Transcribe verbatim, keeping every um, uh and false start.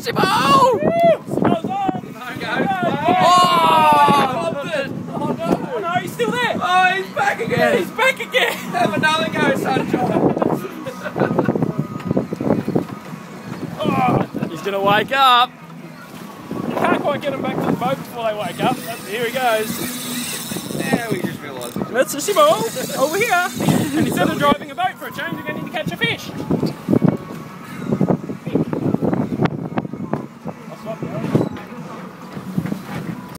Simo! Simo's on! There you go. Oh! Oh, it. Oh no! Oh no, he's still there! Oh, he's back again! He's back again! Have another go, Sunshine! Oh, He's gonna wake up! you can't quite get him back to the boat before they wake up. That's, here he goes. Yeah, we just realised. That's a Simo over here. And instead of driving a boat for a change, again.